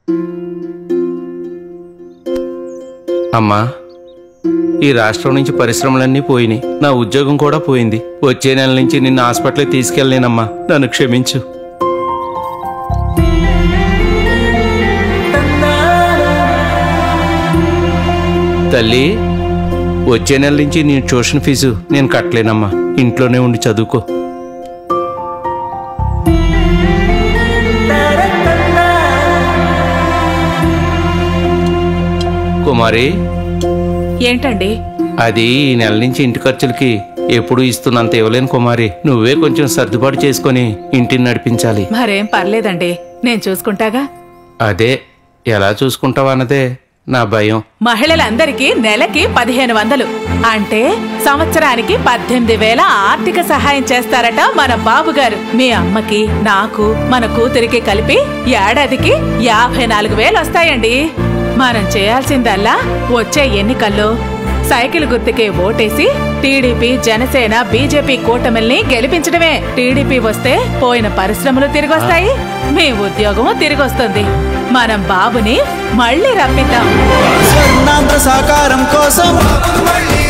అమ్మా, ఈ రాష్ట్రం నుంచి పరిశ్రమలన్నీ పోయినాయి, నా ఉద్యోగం కూడా పోయింది. వచ్చే నెల నుంచి నిన్ను హాస్పిటల్కి తీసుకెళ్ళలేనమ్మా, నన్ను క్షమించు. తల్లి, వచ్చే నెల నుంచి నీ ట్యూషన్ ఫీజు నేను కట్టలేనమ్మా, ఇంట్లోనే ఉండి చదువుకో. కుమారి, ఏంటండి? అది ఈ నెల నుంచి ఇంటి ఖర్చులకి ఎప్పుడు ఇస్తున్నంత ఇవ్వలేను కుమారి. నువ్వే కొంచెం సర్దుబాటు చేసుకుని ఇంటిని నడిపించాలి. మరేం పర్లేదండి, నేను చూసుకుంటాగా. అదే ఎలా చూసుకుంటావా అన్నదే నా భయం. మహిళలందరికీ నెలకి 1500, అంటే సంవత్సరానికి 18,000 ఆర్థిక సహాయం చేస్తారట మన బాబుగారు. మీ అమ్మకి, నాకు, మన కూతురికి కలిపి ఏడాదికి 54,000 వస్తాయండి. మనం చేయాల్సిందల్లా వచ్చే ఎన్నికల్లో సైకిల్ గుర్తుకే ఓటేసి టీడీపీ, జనసేన, బీజేపీ కూటమిల్ని గెలిపించడమే. టీడీపీ వస్తే పోయిన పరిశ్రమలు తిరిగొస్తాయి, మీ ఉద్యోగము తిరిగొస్తుంది. మనం బాబుని మళ్ళీ రప్పిద్దాం. స్వర్ణాంధ్ర సాకారం కోసం